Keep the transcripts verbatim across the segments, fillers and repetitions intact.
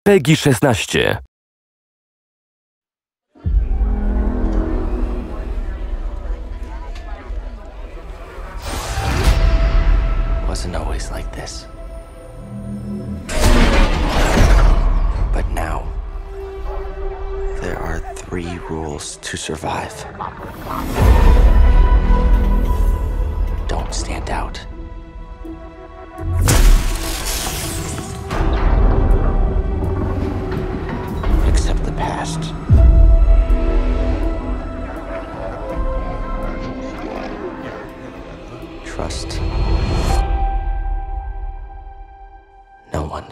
PEGI szesnaście. Wasn't always like this. But now, there are three rules to survive. Don't stand out. Accept the past. Trust no one.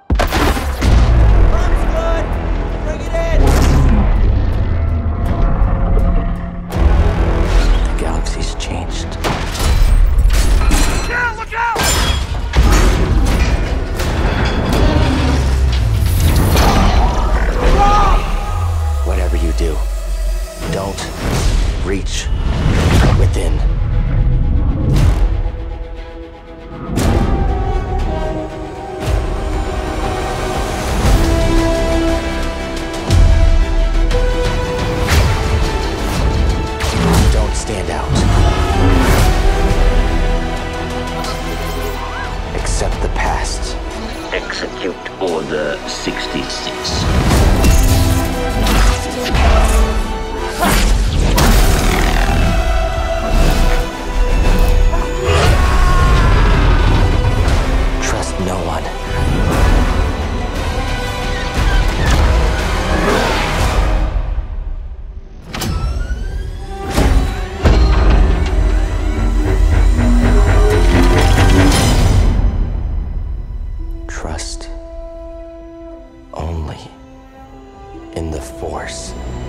Pump's good! Bring it in! The galaxy's changed. Yeah, look out! Whatever you do, don't reach within. Don't stand out. Accept the past. Execute Order sixty-six. Trust no one. Trust only in the Force.